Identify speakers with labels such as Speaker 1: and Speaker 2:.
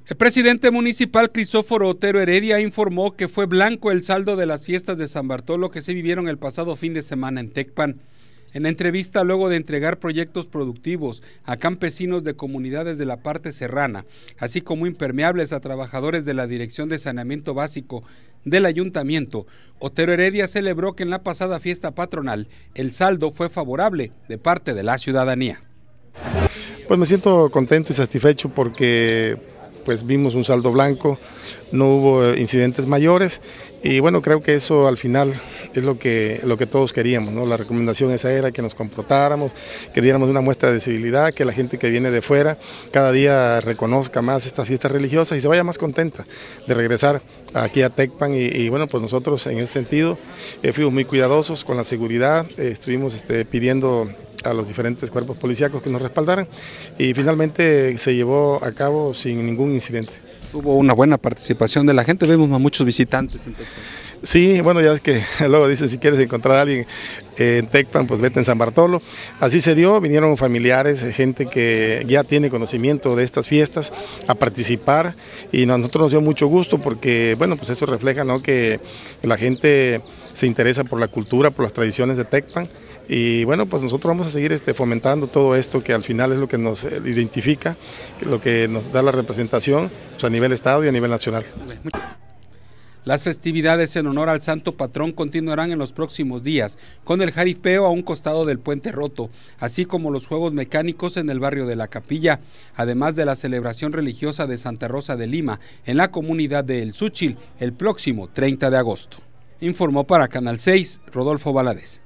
Speaker 1: El presidente municipal Crisóforo Otero Heredia informó que fue blanco el saldo de las fiestas de San Bartolo que se vivieron el pasado fin de semana en Tecpan. En entrevista luego de entregar proyectos productivos a campesinos de comunidades de la parte serrana, así como impermeables a trabajadores de la Dirección de Saneamiento Básico del Ayuntamiento, Otero Heredia celebró que en la pasada fiesta patronal el saldo fue favorable de parte de la ciudadanía.
Speaker 2: Pues me siento contento y satisfecho porque pues vimos un saldo blanco, no hubo incidentes mayores y bueno, creo que eso al final es lo que todos queríamos, ¿no? La recomendación esa era que nos comportáramos, que diéramos una muestra de civilidad, que la gente que viene de fuera cada día reconozca más estas fiestas religiosas y se vaya más contenta de regresar aquí a Tecpan y bueno, pues nosotros en ese sentido fuimos muy cuidadosos con la seguridad, estuvimos pidiendo a los diferentes cuerpos policíacos que nos respaldaran y finalmente se llevó a cabo sin ningún incidente.
Speaker 1: Hubo una buena participación de la gente, vemos a muchos visitantes en Tecpan.
Speaker 2: Sí, bueno, ya es que luego dicen si quieres encontrar a alguien en Tecpan, pues vete en San Bartolo. Así se dio, vinieron familiares, gente que ya tiene conocimiento de estas fiestas a participar y a nosotros nos dio mucho gusto porque, bueno, pues eso refleja, ¿no?, que la gente se interesa por la cultura, por las tradiciones de Tecpan. Y bueno, pues nosotros vamos a seguir fomentando todo esto que al final es lo que nos identifica, lo que nos da la representación pues, a nivel estado y a nivel nacional.
Speaker 1: Las festividades en honor al santo patrón continuarán en los próximos días, con el jaripeo a un costado del Puente Roto, así como los juegos mecánicos en el barrio de La Capilla, además de la celebración religiosa de Santa Rosa de Lima en la comunidad de El Súchil el próximo 30 de agosto. Informó para Canal 6, Rodolfo Valadez.